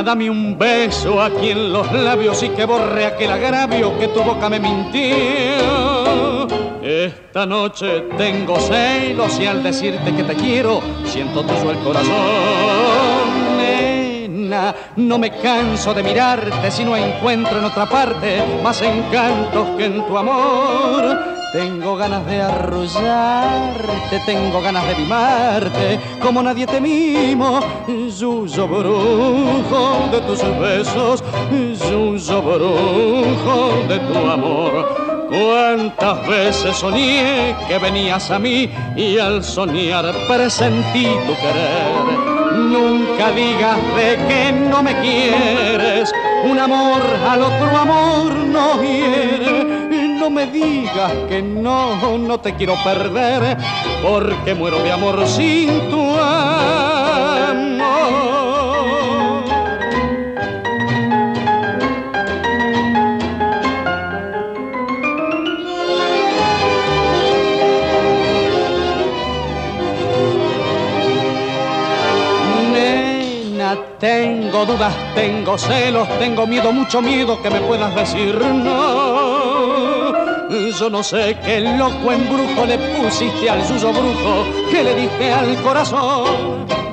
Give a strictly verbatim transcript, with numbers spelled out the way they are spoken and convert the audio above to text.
dame un beso aquí en los labios y que borre aquel agravio que tu boca me mintió. Esta noche tengo celos y al decirte que te quiero siento tuyo el corazón. Nena, no me canso de mirarte si no encuentro en otra parte más encantos que en tu amor. Tengo ganas de arrullarte, tengo ganas de mimarte, como nadie te mimo. Yuyo Brujo de tus besos, Yuyo Brujo de tu amor. Cuántas veces soñé que venías a mí y al soñar presentí tu querer. Nunca digas de que no me quieres, un amor al otro amor no hiere. No me digas que no, no te quiero perder, porque muero de amor sin tu amor. Nena, tengo dudas, tengo celos, tengo miedo, mucho miedo que me puedas decir no. Yo no sé qué loco embrujo le pusiste al Yuyo Brujo que le diste al corazón.